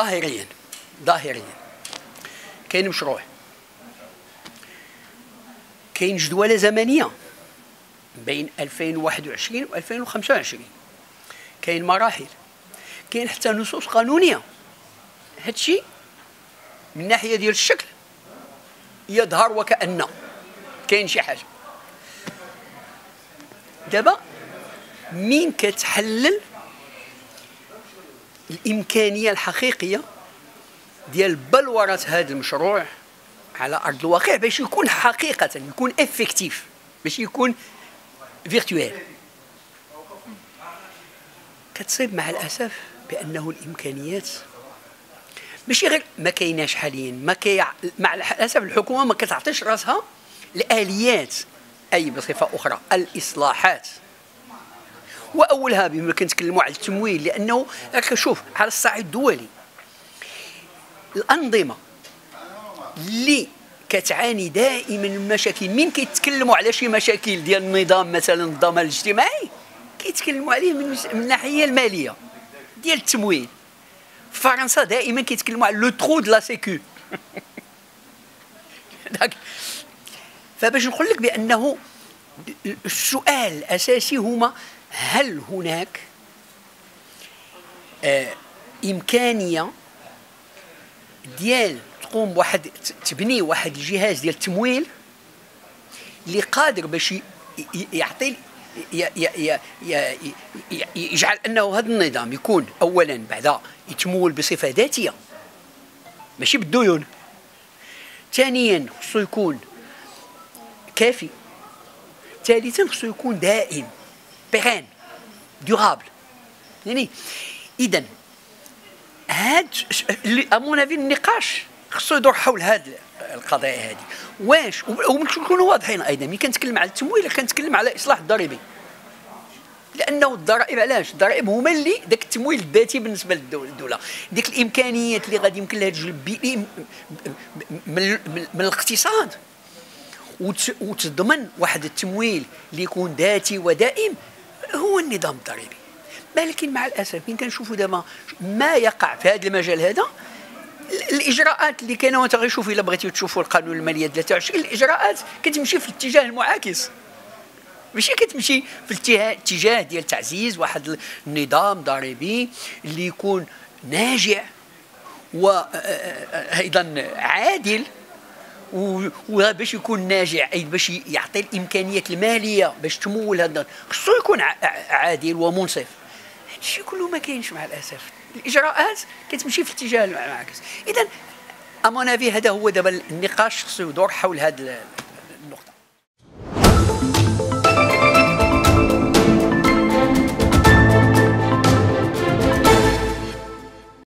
ظاهريا كاين مشروع، كاين جدولة زمنية بين 2021 و 2025، كاين مراحل، كاين حتى نصوص قانونية. هادشي من ناحية ديال الشكل يظهر وكأن كاين شي حاجة. دابا مين كتحلل الإمكانية الحقيقية ديال بلورة هذا المشروع على أرض الواقع باش يكون حقيقة، يكون افكتيف، باش يكون فيرتوال؟ كتصيب مع الأسف بأنه الإمكانيات ماشي غير ما كايناش حاليا، مع الأسف الحكومة ما كتعطيش راسها الآليات، أي بصفة أخرى الإصلاحات، وأولها بما كنتكلموا على التمويل. لأنه شوف على الصعيد الدولي الأنظمة اللي كتعاني دائما من مشاكل، من كيتكلموا على شي مشاكل ديال النظام مثلا الضمان الاجتماعي كيتكلموا عليه من الناحية المالية ديال التمويل. فرنسا دائما كيتكلموا على لو ترو دو لا سيكو. فباش نقول لك بأنه السؤال الأساسي هما هل هناك إمكانية ديال تقوم بواحد، تبني واحد الجهاز ديال التمويل اللي قادر باش يعطي يجعل انه هذا النظام يكون اولا بعد يتمول بصفه ذاتيه ماشي بالديون، ثانيا خصو يكون كافي، ثالثا خصو يكون دائم بيرين ديورابل. يعني اذا هاد امون افي النقاش خصو يدور حول هاد القضايا هذه. واش ونكونوا واضحين ايضا ملي كنتكلم على التمويل كنتكلم على اصلاح الضريبي، لانه الضرائب علاش؟ الضرائب هما اللي داك التمويل الذاتي بالنسبه للدوله، ديك الامكانيات اللي غادي يمكن لها تجلب من الاقتصاد وتضمن واحد التمويل اللي يكون ذاتي ودائم، هو النظام الضريبي. ولكن مع الاسف ملي كنشوفوا دابا ما يقع في هذا المجال هذا، الاجراءات اللي كاينه، وانت غيشوف الا بغيتي تشوفوا القانون الماليه 23، الاجراءات كتمشي في الاتجاه المعاكس، ماشي كتمشي في الاتجاه ديال تعزيز واحد النظام ضريبي اللي يكون ناجع وايضا عادل. وباش يكون ناجع اي باش يعطي الامكانيات الماليه باش تمول هذا، خصو يكون عادل ومنصف. هادشي كله ما كاينش مع الاسف، الاجراءات كتمشي في الاتجاه المعاكس. اذا امون افي هذا هو دابا النقاش خصو يدور حول هذه النقطه.